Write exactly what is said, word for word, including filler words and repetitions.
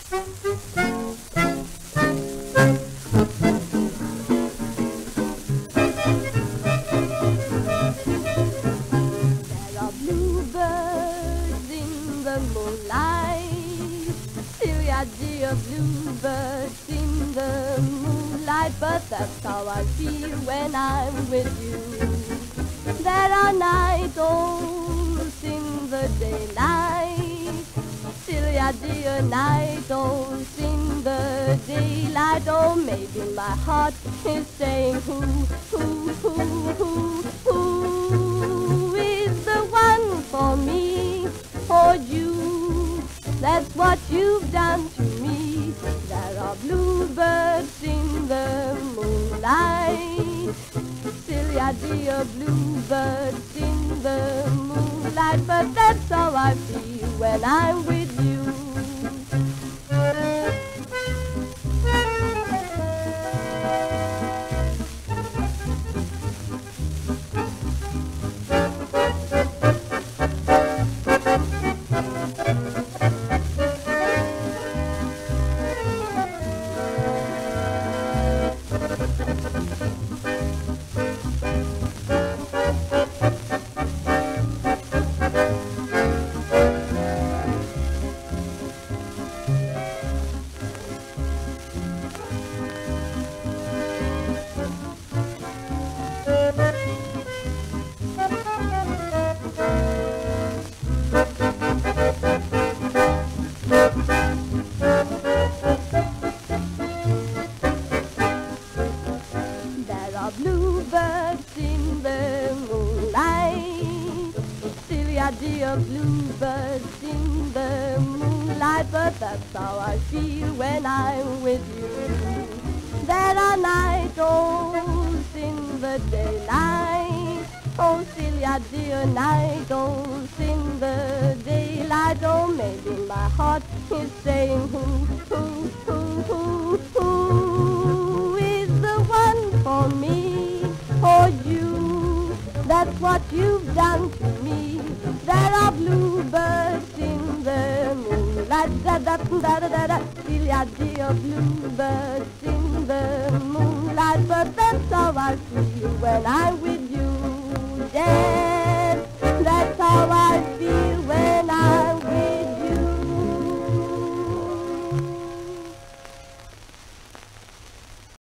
Bluebirds in the moonlight, Celia dear, bluebirds in the moonlight, but that's how I feel when I'm with you. There are night owls in the daylight, Celia dear, night owls in the daylight. Oh, maybe my heart is saying who, who, who, who, who is the one for me or you? That's what you've done to me. There are bluebirds in the moonlight, Celia dear, bluebirds in the moonlight, but that's how I feel when I'm with you. Bluebirds in the moonlight, Celia dear, bluebirds in the moonlight, but that's how I feel when I'm with you. There are night owls in the daylight, oh Celia dear, night owls in the daylight. Oh, maybe my heart is saying who, who, who, who, who is the one for me or you? That's what you've done to me. There are bluebirds in the moonlight, da da da da da da. Celia dear, bluebirds in the moonlight, but that's how I feel when I'm with you. Yes, that's how I feel.